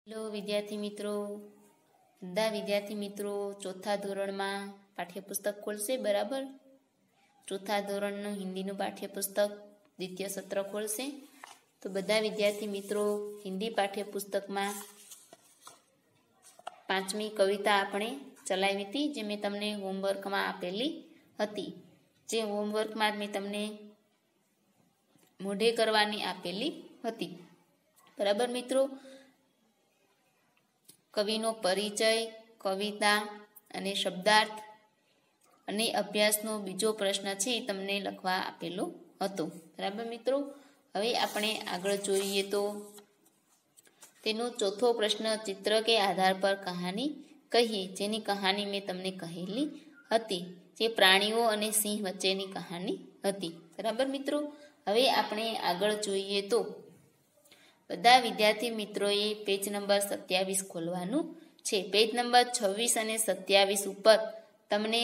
Hello વિદ્યાર્થી મિત્રો, બધા વિદ્યાર્થી મિત્રો ચોથા ધોરણમાં પાઠ્યપુસ્તક ખોલશે. બરાબર, ચોથા ધોરણનું હિન્દીનું પાઠ્યપુસ્તક દ્વિતીય સત્ર ખોલશે. તો બધા વિદ્યાર્થી મિત્રો હિન્દી પાઠ્યપુસ્તકમાં 5મી કવિતા આપણે ચલાવી હતી, જે મેં તમને હોમવર્કમાં આપેલી હતી. જે હોમવર્કમાં મેં તમને મોઢે કરવાની આપેલી હતી. બરાબર મિત્રો, કવિનો પરિચય, કવિતા અને શબ્દાર્થ અને અભ્યાસનો બીજો પ્રશ્ન છે એ તમને લખવા આપેલો હતો. બરાબર મિત્રો, હવે આપણે આગળ જોઈએ તો તેનો ચોથો પ્રશ્ન, ચિત્ર કે આધાર પર કહાની કહીએ, જેની કહાની મેં તમને કહેલી હતી, જે પ્રાણીઓ અને સિંહ વચ્ચેની કહાની હતી. બરાબર મિત્રો, હવે આપણે આગળ જોઈએ તો બધા વિદ્યાર્થી મિત્રોએ પેજ નંબર 27 ખોલવાનું છે. પેજ નંબર 26 અને 27 ઉપર તમને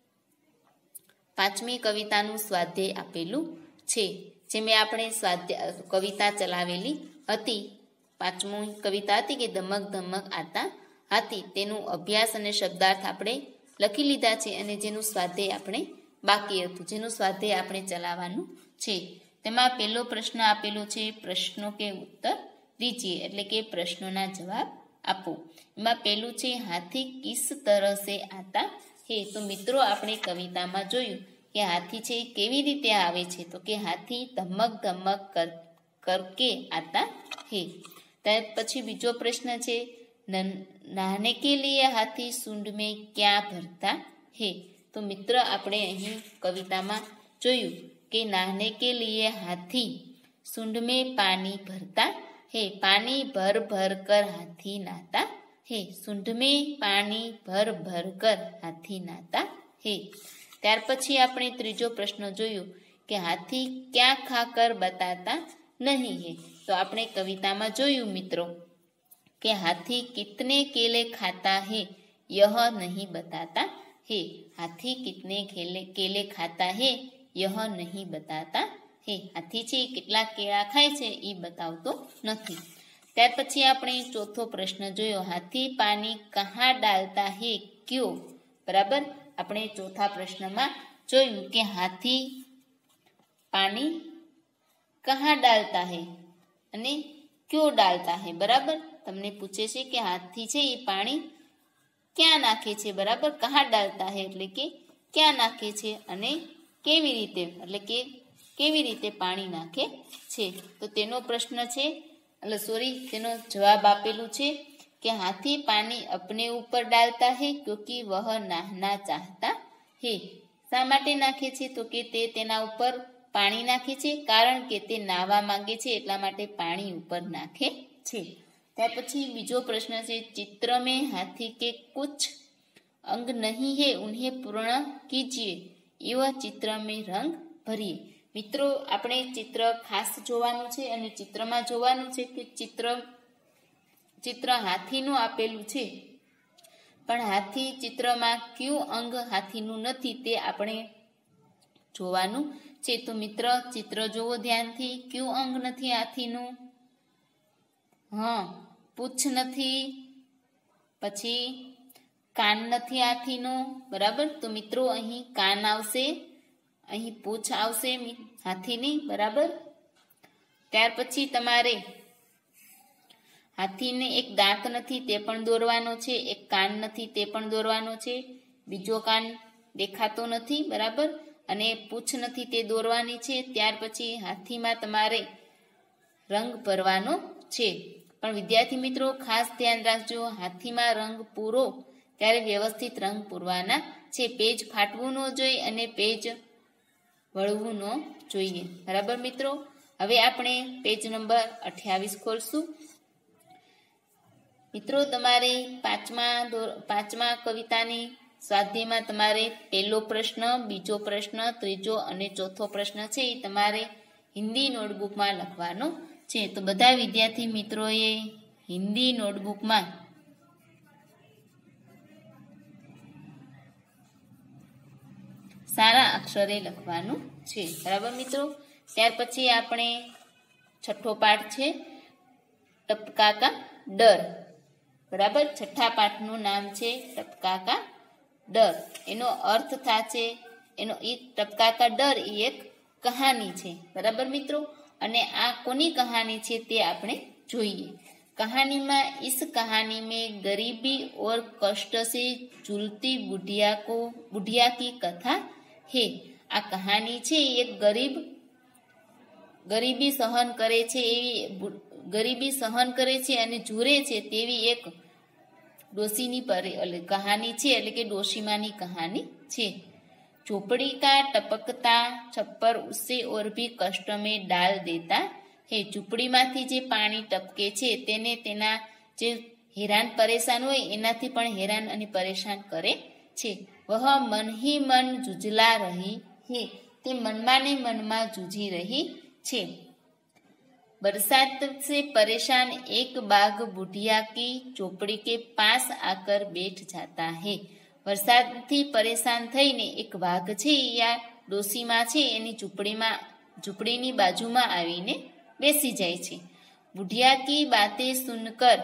5મી કવિતાનું સ્વાધ્યાય આપેલું છે, જે મેં આપણે કવિતા ચલાવેલી હતી. 5મી કવિતા હતી કે ધમક ધમક આતા હાથી, તેનું અભ્યાસ અને શબ્દાર્થ આપણે લખી લીધા છે, અને જેનું સ્વાધ્યાય આપણે બાકી હતું, જેનું સ્વાધ્યાય આપણે ચલાવવાનું છે. તેમાં પહેલો પ્રશ્ન આપેલો છે, પ્રશ્નો કે ઉત્તર દીજીએ, એટલે કે પ્રશ્નોના જવાબ આપો. એમાં પહેલું છે, હાથી કિસ તરહ સે આતા હે. તો મિત્રો આપણે કવિતામાં જોયું કે હાથી છે કેવી રીતે આવે છે, તો કે હાથી ધમક ધમક કરકે આતા હે. ત્યાર પછી બીજો પ્રશ્ન છે, નહાને કે લીએ હાથી સૂંઢ મેં ક્યાં ભરતા હે. તો મિત્ર આપણે અહીં કવિતામાં જોયું કે નહાને કે લીએ હાથી સૂંઢ में पानी भरता है, पानी भर भर कर हाथी नहाता है, सूंढ में पानी भर भर कर हाथी नहाता है. ત્યાર પછી આપણે ત્રીજો પ્રશ્ન જોયો કે હાથી ક્યાં ખાકર બતાતા નહીં હે. તો આપણે કવિતામાં જોયું મિત્રો કે હાથી કિતને કેલે ખાતા હે યહ નહીં બતાતા હે. હાથી કિતને કેલે ખાતા હે યહ નહીં બતાતા હે. હાથી છે કેટલા કેળા ખાય છે એ બતાવતો નથી. ત્યાર પછી આપણે ચોથો પ્રશ્ન જોયો, હાથી પાણી કહા ડાલતા હે ક્યો. બરાબર, આપણે ચોથા પ્રશ્નમાં જોયું કે હાથી પાણી કહા ડાલતા હે અને ક્યો ડાલતા હે. બરાબર, તમને પૂછે છે કે હાથી છે એ પાણી ક્યાં નાખે છે. બરાબર, કહા ડાલતા હે એટલે કે ક્યાં નાખે છે, અને કેવી રીતે, એટલે કે કેવી રીતે પાણી નાખે છે. તો તેનો પ્રશ્ન છે, તેનો જવાબ આપેલું છે કે હાથી પાણી અપને ઉપર ડાલતા હે ક્યોંકि વહ નહાના ચાહતા હે. શા માટે નાખે છે, તો કે તે તેના ઉપર પાણી નાખે છે, કારણ કે તે નાહવા માંગે છે, એટલા માટે પાણી ઉપર નાખે છે. ત્યાર પછી બીજો પ્રશ્ન છે, ચિત્ર મેં હાથી કે કુછ અંગ નહીં હે ઉન્हें પૂર્ણ કીજીએ એવા ચિત્ર મેં રંગ ભરીએ. મિત્રો આપણે ચિત્ર ખાસ જોવાનું છે, અને ચિત્રમાં જોવાનું છે કે ચિત્ર હાથીનું આપેલું છે, પણ હાથી ચિત્રમાં કયું અંગ હાથીનું નથી તે આપણે જોવાનું છે. તો મિત્ર ચિત્ર જોવો ધ્યાનથી, કયું અંગ નથી હાથીનું? પૂંછ નથી, પછી કાન નથી હાથીનું. બરાબર, તો મિત્રો અહીં કાન આવશે, અહીં પૂંછ આવશે હાથીની. બરાબર, ત્યાર પછી તમારે હાથીને એક દાંત નથી તે પણ દોરવાનો છે, એક કાન નથી તે પણ દોરવાનો છે, બીજો કાન દેખાતો નથી. બરાબર, અને પૂંછ નથી તે દોરવાની છે. ત્યાર પછી હાથીમાં તમારે રંગ ભરવાનો છે. પણ વિદ્યાર્થી મિત્રો ખાસ ધ્યાન રાખજો, હાથીમાં રંગ પૂરો ત્યારે વ્યવસ્થિત રંગ પૂરવાના છે. પેજ ફાટવું ન જોઈએ અને પેજ વળવું ન જોઈએ. બરાબર મિત્રો, હવે આપણે પેજ નંબર 28 ખોલશું. મિત્રો તમારે પાંચમા કવિતાની સ્વાધ્યાયમાં તમારે પહેલો પ્રશ્ન, બીજો પ્રશ્ન, ત્રીજો અને ચોથો પ્રશ્ન છે એ તમારે હિન્દી નોટબુકમાં લખવાનો છે. તો બધા વિદ્યાર્થી મિત્રોએ હિન્દી નોટબુકમાં સારા અક્ષરે લખવાનું છે. બરાબર મિત્રો, ત્યાર પછી આપણે છઠ્ઠો પાઠ છે ટપકા કા ડર. બરાબર. છઠ્ઠા પાઠનું નામ છે ટપકા કા ડર. એનો અર્થ થશે એ ટપકા કા ડર એ એક કહાની છે. બરાબર મિત્રો. અને આ કોની કહાની છે તે આપણે જોઈએ. कहानी में इस कहानी में गरीबी और कष्ट से झूलती बुढ़िया की कथा है. आ कहानी छे एक गरीबी सहन करे छे एवी गरीबी सहन करे छे अने झूरे छे तेवी एक डोशीनी कहानी छे एटले के डोशीमानी कहानी छे. झोपड़ी का टपकता छप्पर उससे और भी कष्ट में डाल देता है. झूंपड़ी मांथी जे पानी टपके छे तेने तेना जे हैरान परेशान होय एनाथी पण हैरान अने परेशान करे छे. वह मन ही मन जूझला रही है. ते मनमा ने मनमा जूझी रही छे. बरसात से परेशान एक बाघ बुढ़िया की झोपड़ी के पास आकर बैठ जाता है. वरसादथी परेशान थईने एक वाघ छे या डोशीमा छे एनी झूंपड़ीनी बाजुमां आवीने बेसी जाए छे. बुढ़िया की बातें सुनकर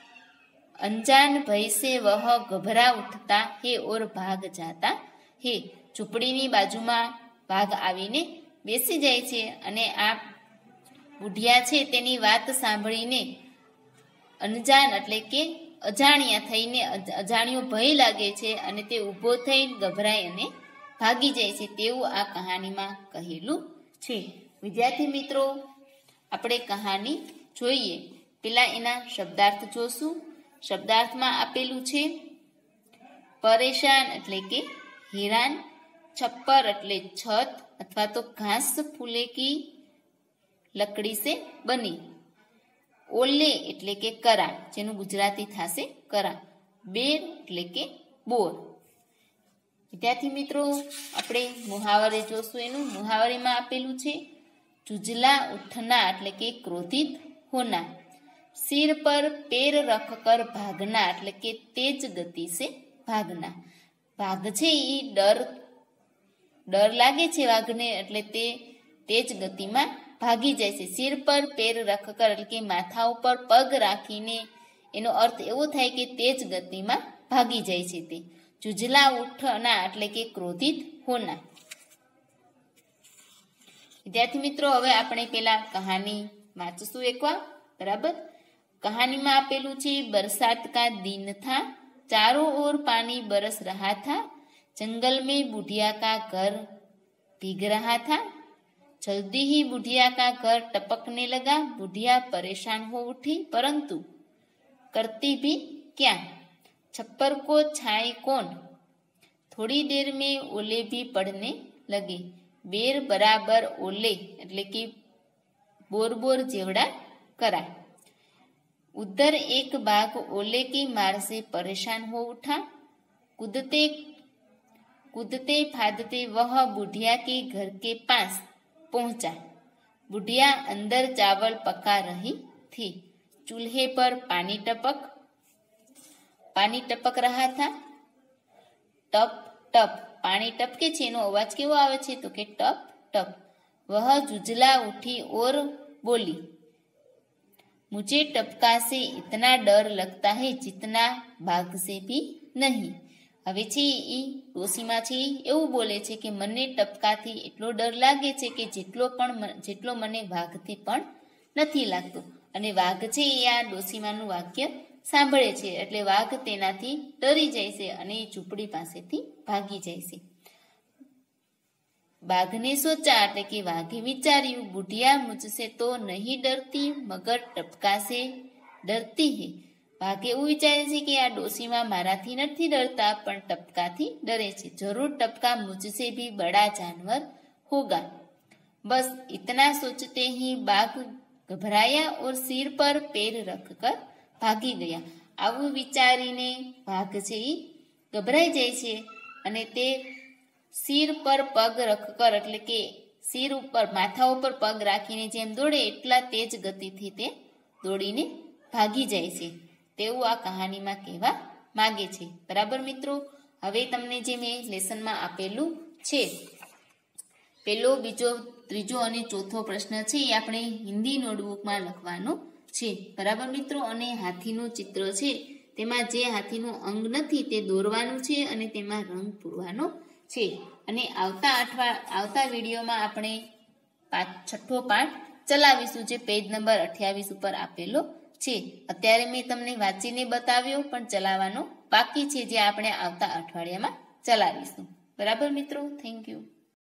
अनजान भय से वह घबरा उठता है और भाग जाता है. झूंपड़ीनी बाजुमां वाघ आवीने बेसी जाए छे अने आ बुढ़िया छे तेनी वात सांभळीने अनजान एटले के अजाण्या थईने अजाण्यो भय लागे छे अने ते ऊभो थईने गभराई अने भागी जाए छे तेवुं आ कहानीमां कहेલું છે. विद्यार्थी मित्रों આપણે કહાની જોઈએ. પેલા એના શબ્દાર્થ જોશું. શબ્દાર્થમાં આપેલું છે પરેશાન એટલે કે હેરાન, છપ્પર એટલે છત અથવા તો ઘાસ ફૂલે કી લકડી સે બની, ઓલે એટલે કે કરા જેનું ગુજરાતી થશે કરા, બેર એટલે કે બોર. વિદ્યાર્થી મિત્રો આપણે મુહાવરે જોશું. એનું મુહાવરેમાં આપેલું છે चुजला उठना एटले के क्रोधित होना, सिर पर पैर रखकर भागना एटले के तेज गति से भागना. भाग छे ई डर लागे छे वाघने एटले ते तेज गति में भागी जाय छे. सिर पर पैर रखकर एटले के माथा उपर पग राखीने एनो अर्थ एवो थाय के तेज गति में भागी जाय छे ते. चुजला उठना एटले के क्रोधित होना. विद्यार्थी मित्रों हवे आपणे पेला कहानी वांचशुं एकवार. बराबर. कहानी में आपेलू छे बरसात का दिन था, चारों ओर पानी बरस रहा था, जंगल में बुढ़िया का घर भीग रहा था. जल्दी ही बुढ़िया का घर टपकने लगा. बुढ़िया परेशान हो उठी परंतु करती भी क्या. छप्पर को छाए कौन. थोड़ी देर में ओले भी पड़ने लगे. बेर बराबर ओले एटले कि बोर बोर जेवड़ा करा. उधर एक बाघ ओले की मार से परेशान हो उठा. कूदते कूदते फादते वह बुढ़िया के घर के पास पहुंचा. बुढ़िया अंदर चावल पका रही थी. चूल्हे पर पानी टपक रहा था. टप टप पानी टपके छे एनो अवाज केवो आवे छे तो के टप टप. वह जुझला उठी और बोली, मुझे टपका से इतना डर लगता है जितना बाघ से भी नहीं. हवे छे ई डोशीमा छे एवुं बोले छे के मने टपकाथी एटलो डर लागे छे के जेटलो मने वाघथी पण नथी लागतो. अने वाघ छे ए आ डोशीमानुं वाक्य सांभळे छे એટલે વાઘ તેનાથી ડરી જાય છે અને ઝૂંપડી પાસેથી ભાગી જાય છે. बाघने सोचा એટલે કે વાઘે વિચાર્યું, बुढ़िया मुझसे तो नहीं डरती मगर टपका से डरती है. વાઘે એવું વિચારે છે કે આ ડોશીમાં મારાથી નથી ડરતા પણ ટપકાથી ડરે છે. जरूर टपका मुझसे भी बड़ा जानवर होगा. बस इतना सोचते ही बाघ घबराया और सिर पर पैर रखकर भागी गया. આવું વિચારીને વાઘ છે એ ગભરાઈ જાય છે અને તે सिर पर पग रखकर એટલે કે सिर ઉપર માથા ઉપર પગ રાખીને જેમ દોડે એટલા તેજ ગતિથી તે દોડીને ભાગી જાય છે તેવું આ કહાનીમાં કહેવા માંગે છે. બરાબર મિત્રો. હવે તમને જે મેં લેસનમાં આપેલું છે પહેલો, બીજો, ત્રીજો અને ચોથો પ્રશ્ન છે એ આપણે હિન્દી નોટબુકમાં લખવાનો છે. બરાબર મિત્રો. અને હાથીનું ચિત્ર છે તેમાં જે હાથીનું અંગ નથી તે દોરવાનું છે અને તેમાં રંગ પૂરવાનો છે. અને આવતા વિડીયોમાં આપણે છઠ્ઠો પાઠ ચલાવીશું, જે પેજ નંબર 28 ઉપર આપેલો છે. અત્યારે મેં તમને વાંચીને બતાવ્યો, પણ ચલાવવાનો બાકી છે, જે આપણે આવતા અઠવાડિયામાં ચલાવીશું. બરાબર મિત્રો, થેન્ક યુ.